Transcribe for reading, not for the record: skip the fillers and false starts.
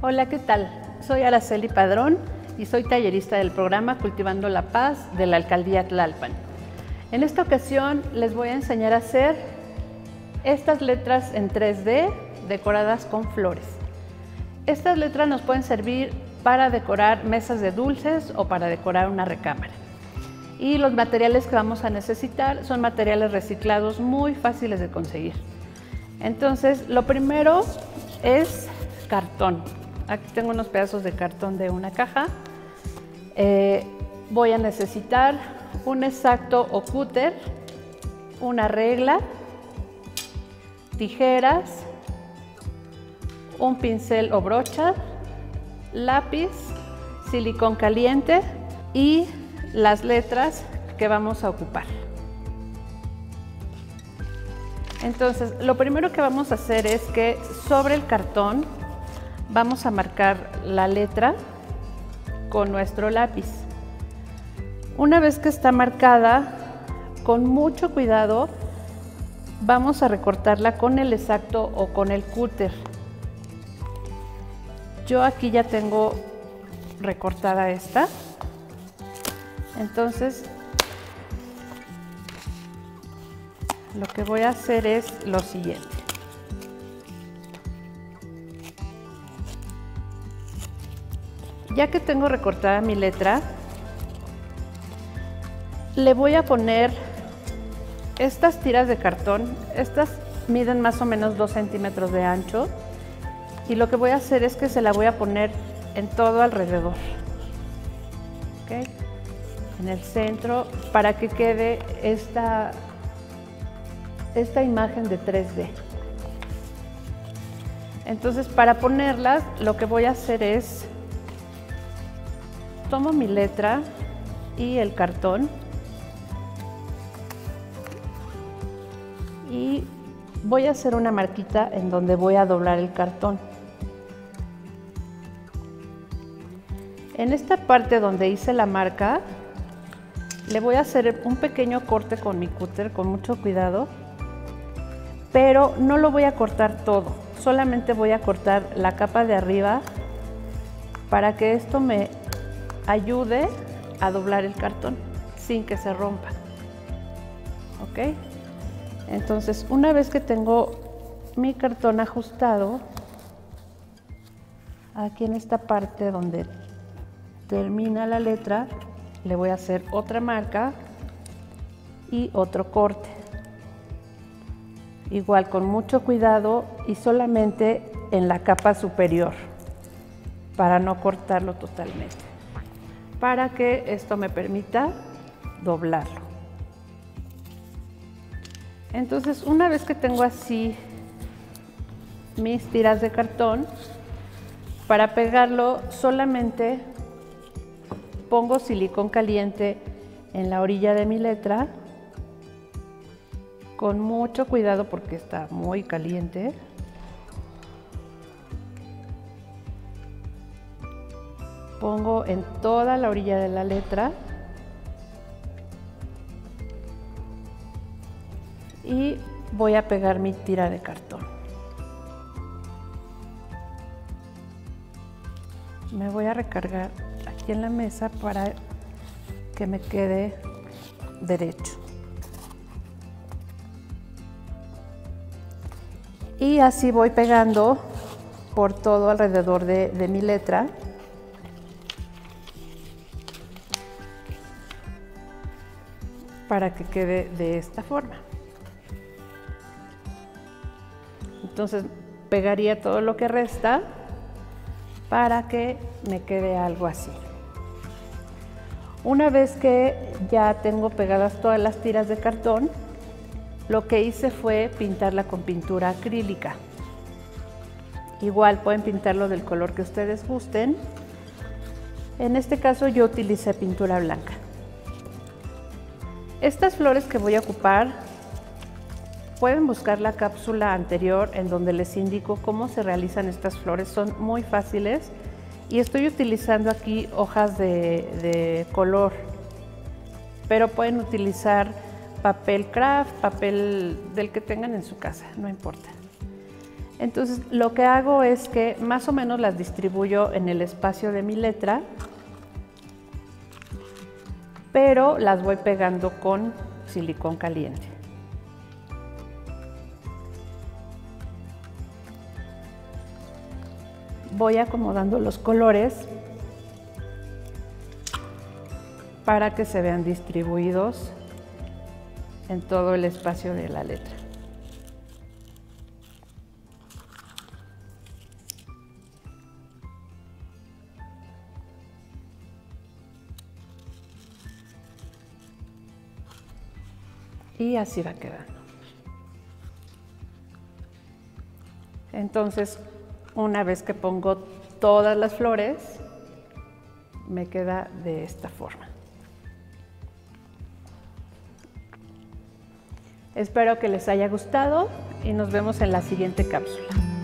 Hola, ¿qué tal? Soy Araceli Padrón y soy tallerista del programa Cultivando la Paz de la Alcaldía Tlalpan. En esta ocasión les voy a enseñar a hacer estas letras en 3D decoradas con flores. Estas letras nos pueden servir para decorar mesas de dulces o para decorar una recámara. Y los materiales que vamos a necesitar son materiales reciclados muy fáciles de conseguir. Entonces, lo primero es cartón. Aquí tengo unos pedazos de cartón de una caja. Voy a necesitar un exacto o cúter, una regla, tijeras, un pincel o brocha, lápiz, silicón caliente y las letras que vamos a ocupar. Entonces, lo primero que vamos a hacer es que sobre el cartón vamos a marcar la letra con nuestro lápiz. Una vez que está marcada, con mucho cuidado, vamos a recortarla con el exacto o con el cúter. Yo aquí ya tengo recortada esta. Entonces, lo que voy a hacer es lo siguiente. Ya que tengo recortada mi letra, le voy a poner estas tiras de cartón. Estas miden más o menos 2 centímetros de ancho y lo que voy a hacer es que se la voy a poner en todo alrededor, ¿okay? En el centro, para que quede esta imagen de 3D. Entonces, para ponerlas, lo que voy a hacer es tomo mi letra y el cartón y voy a hacer una marquita en donde voy a doblar el cartón. En esta parte donde hice la marca, le voy a hacer un pequeño corte con mi cúter, con mucho cuidado, pero no lo voy a cortar todo, solamente voy a cortar la capa de arriba para que esto me ayude a doblar el cartón sin que se rompa. ¿Ok? Entonces, una vez que tengo mi cartón ajustado, aquí en esta parte donde termina la letra, le voy a hacer otra marca y otro corte. Igual con mucho cuidado y solamente en la capa superior para no cortarlo totalmente, para que esto me permita doblarlo. Entonces, una vez que tengo así mis tiras de cartón, para pegarlo solamente pongo silicón caliente en la orilla de mi letra, con mucho cuidado porque está muy caliente. Pongo en toda la orilla de la letra y voy a pegar mi tira de cartón. Me voy a recargar aquí en la mesa para que me quede derecho. Y así voy pegando por todo alrededor de mi letra. Para que quede de esta forma. Entonces, pegaría todo lo que resta para que me quede algo así. Una vez que ya tengo pegadas todas las tiras de cartón, lo que hice fue pintarla con pintura acrílica. Igual pueden pintarlo del color que ustedes gusten. En este caso yo utilicé pintura blanca. Estas flores que voy a ocupar, pueden buscar la cápsula anterior en donde les indico cómo se realizan estas flores. Son muy fáciles y estoy utilizando aquí hojas de color, pero pueden utilizar papel craft, papel del que tengan en su casa, no importa. Entonces lo que hago es que más o menos las distribuyo en el espacio de mi letra, pero las voy pegando con silicón caliente. Voy acomodando los colores para que se vean distribuidos en todo el espacio de la letra. Y así va quedando. Entonces, una vez que pongo todas las flores, me queda de esta forma. Espero que les haya gustado y nos vemos en la siguiente cápsula.